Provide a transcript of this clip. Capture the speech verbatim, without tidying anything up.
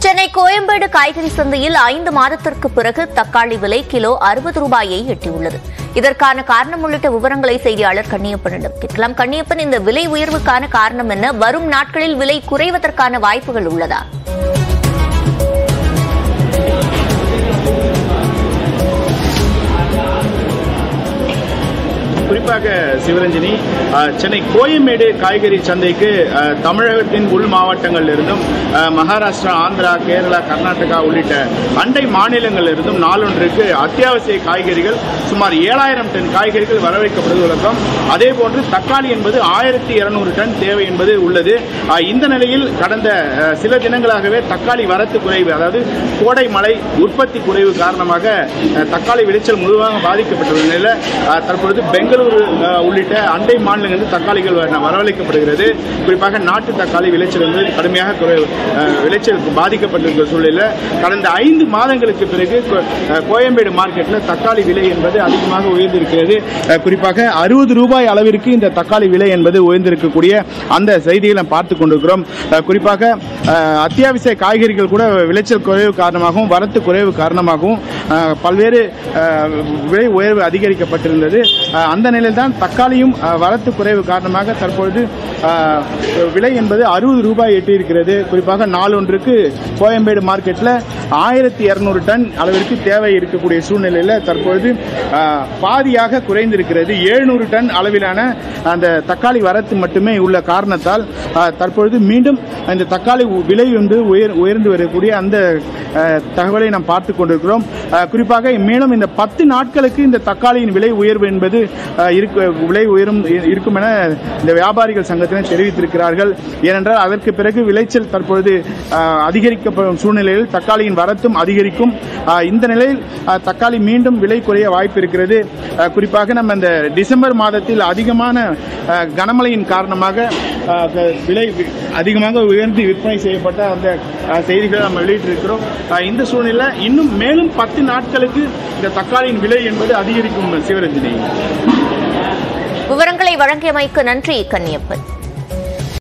சென்னை கோயம்பேடு காய்கறி சந்தையில் ஐந்து மாதத்திற்கு பிறகு தக்காளி விலை கிலோ அறுபது ரூபாயை எட்டியுள்ளது. இதற்கான காரணம் உள்ளிட்ட விவரங்களை செய்தியாளர் கண்ணியப்பனிடம் கேட்கலாம். கண்ணியப்பன், இந்த விலை உயர்வுக்கான காரணம் என்ன? வரும் நாட்களில் விலை குறைவதற்கான வாய்ப்புகள் உள்ளதா? குறிப்பாக சிவரஞ்சனி, சென்னை கோயம்பேடு காய்கறி சந்தைக்கு தமிழகத்தின் உள் மாவட்டங்களில் இருந்தும் மகாராஷ்டிரா, ஆந்திரா, கேரளா, கர்நாடகா உள்ளிட்ட அண்டை மாநிலங்களில் இருந்தும் நாளொன்றுக்கு அத்தியாவசிய காய்கறிகள் சுமார் ஏழாயிரம் டன் காய்கறிகள் வரவைக்கப்படுவது வழக்கம். அதே போன்று தக்காளி என்பது ஆயிரத்தி இருநூறு டன் தேவை என்பது உள்ளது. இந்த நிலையில் கடந்த சில தினங்களாகவே தக்காளி வரத்து குறைவு, அதாவது கோடை மழை உற்பத்தி குறைவு காரணமாக தக்காளி விளைச்சல் முழுவதுமாக பாதிக்கப்பட்டுள்ள நிலையில் தற்பொழுது பெங்களூரு உள்ளிட்ட அண்டை மாநிலங்களில் தக்காளிகள் வரவழைக்கப்படுகிறது. குறிப்பாக நாட்டு தக்காளி விளைச்சல் என்பது கடுமையாக விளைச்சல் பாதிக்கப்பட்டிருக்கிற சூழலில் கடந்த ஐந்து மாதங்களுக்கு பிறகு கோயம்பேடு மார்க்கெட்டில் தக்காளி விலை என்பது அதிகமாக உயர்ந்திருக்கிறது. குறிப்பாக அறுபது ரூபாய் அளவிற்கு இந்த தக்காளி விலை என்பது உயர்ந்திருக்கக்கூடிய அந்த செய்திகளை நாம் பார்த்துக் கொண்டிருக்கிறோம். குறிப்பாக அத்தியாவசிய காய்கறிகள் கூட விளைச்சல் குறைவு காரணமாகவும் வரத்து குறைவு காரணமாகவும் பல்வேறு விலை உயர்வு அதிகரிக்கப்பட்டிருந்தது. அந்த நிலையில் தான் தக்காளியும் வரத்து குறைவு காரணமாக தற்பொழுது விலை என்பது அறுபது ரூபாய் எட்டியிருக்கிறது. குறிப்பாக நாளொன்றுக்கு கோயம்பேடு மார்க்கெட்டில் ஆயிரத்தி இருநூறு டன் அளவிற்கு தேவை இருக்கக்கூடிய சூழ்நிலையில் தற்பொழுது பாதியாக குறைந்திருக்கிறது. எழுநூறு டன் அளவிலான அந்த தக்காளி வரத்து மட்டுமே உள்ள காரணத்தால் தற்பொழுது மீண்டும் இந்த தக்காளி விலை வந்து உயர் உயர்ந்து வரக்கூடிய அந்த தகவலை நாம் பார்த்துக் கொண்டிருக்கிறோம். குறிப்பாக மேலும் இந்த பத்து நாட்களுக்கு இந்த தக்காளியின் விலை உயர்வு என்பது விலை உயரும் இருக்கும் என இந்த வியாபாரிகள் சங்கத்தினர் தெரிவித்திருக்கிறார்கள். ஏனென்றால் அதற்கு பிறகு விளைச்சல் தற்பொழுது அதிகரிக்கப்படும் சூழ்நிலையில் தக்காளியின் வரத்தும் அதிகரிக்கும். இந்த நிலையில் தக்காளி மீண்டும் விலை குறைய வாய்ப்பு இருக்கிறது. குறிப்பாக நம்ம இந்த டிசம்பர் மாதத்தில் அதிகமான கனமழையின் காரணமாக விலை அதிகமாக உயர்ந்து விற்பனை செய்யப்பட்ட அந்த செய்திகளை நம்ம வெளியிட்டிருக்கிறோம். இந்த சூழ்நிலை இன்னும் மேலும் பத்து நாட்களுக்கு இந்த தக்காளியின் விலை என்பது அதிகரிக்கும். சிவரஞ்சனி, விவரங்களை வழங்கியமைக்கு நன்றி கண்ணியப்பன்.